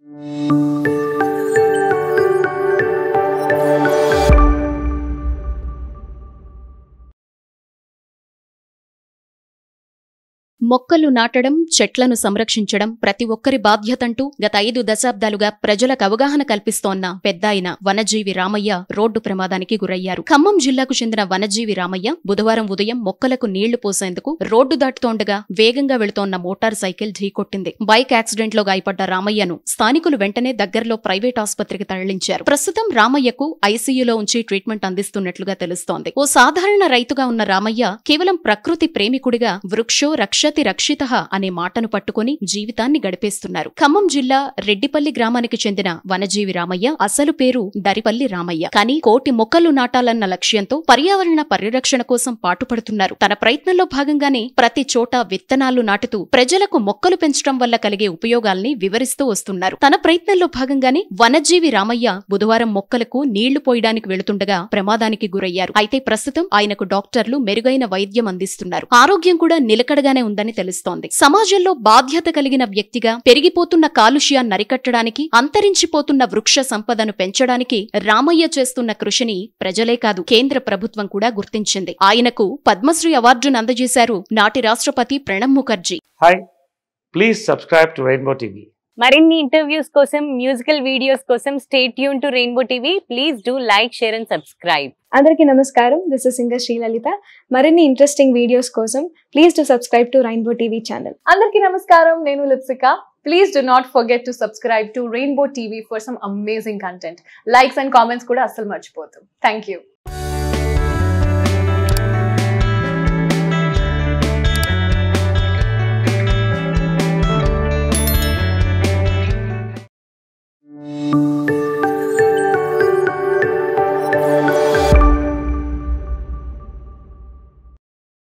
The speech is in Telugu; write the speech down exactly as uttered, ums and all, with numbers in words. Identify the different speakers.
Speaker 1: మొక్కలు నాటడం, చెట్లను సంరక్షించడం ప్రతి ఒక్కరి బాధ్యతంటూ గత ఐదు దశాబ్దాలుగా ప్రజలకు అవగాహన కల్పిస్తోన్న పెద్దాయన వనజీవి రామయ్య రోడ్డు ప్రమాదానికి గురయ్యారు. ఖమ్మం జిల్లాకు చెందిన వనజీవి రామయ్య బుధవారం ఉదయం మొక్కలకు నీళ్లు పోసేందుకు రోడ్డు దాటుతోండగా వేగంగా వెళుతోన్న మోటార్ సైకిల్ ఢీకొట్టింది. బైక్ యాక్సిడెంట్లో గాయపడ్డ రామయ్యను స్థానికులు వెంటనే దగ్గరలో ప్రైవేట్ ఆసుపత్రికి తరలించారు. ప్రస్తుతం రామయ్యకు ఐసీయూలో ఉంచి ట్రీట్మెంట్ అందిస్తున్నట్లుగా తెలుస్తోంది. ఓ సాధారణ రైతుగా ఉన్న రామయ్య కేవలం ప్రకృతి ప్రేమికుడిగా వృక్షో రక్షతి రక్షితః అనే మాటను పట్టుకుని జీవితాన్ని గడిపేస్తున్నారు. ఖమ్మం జిల్లా రెడ్డిపల్లి గ్రామానికి చెందిన వనజీవి రామయ్య అసలు పేరు దరిపల్లి రామయ్య. కానీ కోటి మొక్కలు నాటాలన్న లక్ష్యంతో పర్యావరణ పరిరక్షణ కోసం పాటుపడుతున్నారు. తన ప్రయత్నంలో భాగంగానే ప్రతి చోట విత్తనాలు నాటుతూ ప్రజలకు మొక్కలు పెంచడం వల్ల కలిగే ఉపయోగాల్ని వివరిస్తూ వస్తున్నారు. తన ప్రయత్నంలో భాగంగానే వనజీవి రామయ్య బుధవారం మొక్కలకు నీళ్లు పోయడానికి వెళుతుండగా ప్రమాదానికి గురయ్యారు. అయితే ప్రస్తుతం ఆయనకు డాక్టర్లు మెరుగైన వైద్యం అందిస్తున్నారు. ఆరోగ్యం కూడా నిలకడగానే ఉందని తెలుస్తోంది. సమాజంలో బాధ్యత కలిగిన వ్యక్తిగా పెరిగిపోతున్న కాలుష్యాన్ని అరికట్టడానికి, అంతరించిపోతున్న వృక్ష సంపదను పెంచడానికి రామయ్య చేస్తున్న కృషిని ప్రజలే కాదు కేంద్ర ప్రభుత్వం కూడా గుర్తించింది. ఆయనకు పద్మశ్రీ అవార్డును అందజేశారు నాటి రాష్ట్రపతి Pranab Mukherjee.
Speaker 2: Hi, please subscribe to Rainbow TV.
Speaker 3: మరిన్ని ఇంటర్వ్యూస్ కోసం, మ్యూజికల్ వీడియోస్ కోసం stay tune to Rainbow TV. Please do like, share and subscribe.
Speaker 4: అందరికీ నమస్కారం, దిస్ ఇస్ సింగర్ శ్రీలలిత. మరిన్ని ఇంట్రెస్టింగ్ వీడియోస్ కోసం please do subscribe to Rainbow TV channel.
Speaker 5: అందరికీ నమస్కారం, నేను Lipsika. Please do not forget to subscribe to Rainbow T V for some amazing content. Likes and comments kuda asal marchipodhu. Thank you.